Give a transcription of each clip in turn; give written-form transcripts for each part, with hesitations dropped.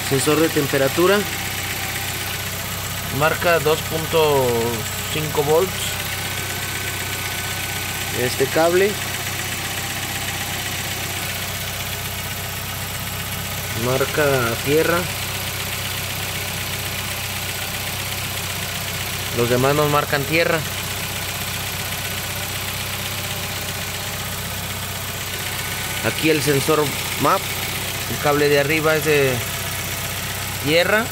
Sensor de temperatura. Marca 2.5 volts. Este cable. Marca tierra. Los demás nos marcan tierra. Aquí el sensor MAP. El cable de arriba es de tierra.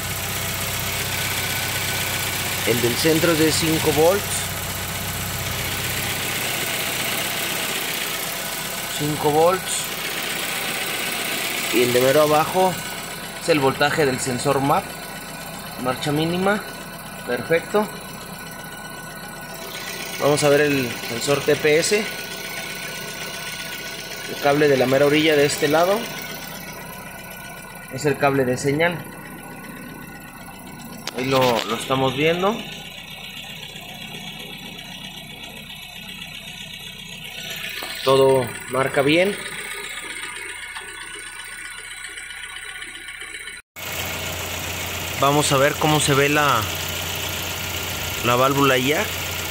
El del centro es de 5 volts. 5 volts. Y el de mero abajo es el voltaje del sensor MAP. Marcha mínima. Perfecto. Vamos a ver el sensor TPS. El cable de la mera orilla de este lado es el cable de señal. Ahí lo estamos viendo. Todo marca bien. Vamos a ver cómo se ve la válvula jack.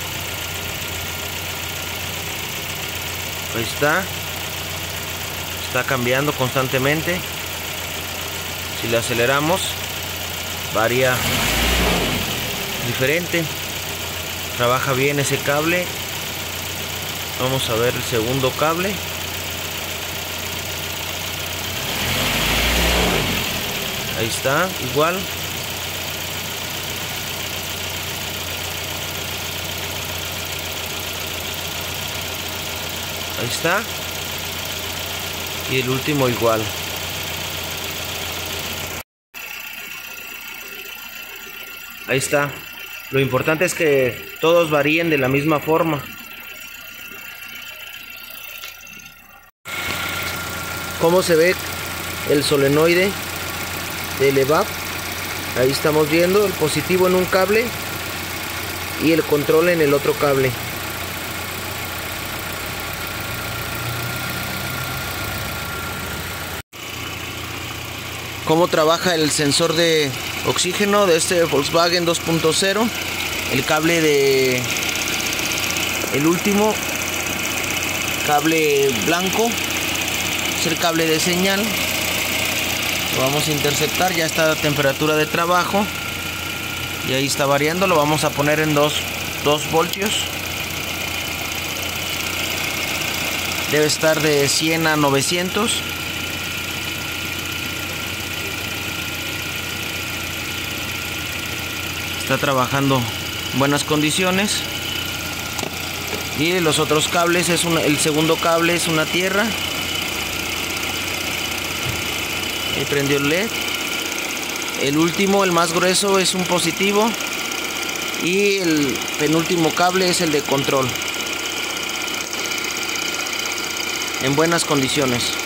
Ahí está. Está cambiando constantemente. Si le aceleramos, varía diferente. Trabaja bien ese cable. Vamos a ver el segundo cable. Ahí está, igual. Ahí está. Y el último igual. Ahí está. Lo importante es que todos varíen de la misma forma. ¿Cómo se ve el solenoide del EVAP? Ahí estamos viendo el positivo en un cable y el control en el otro cable. Cómo trabaja el sensor de oxígeno de este Volkswagen 2.0. El cable de el último cable blanco es el cable de señal. Lo vamos a interceptar, ya está a temperatura de trabajo y ahí está variando. Lo vamos a poner en 2 voltios. Debe estar de 100 a 900. Está trabajando en buenas condiciones. Y los otros cables el segundo cable es una tierra. Ahí prendió el LED. El último, el más grueso, es un positivo. Y el penúltimo cable es el de control. En buenas condiciones.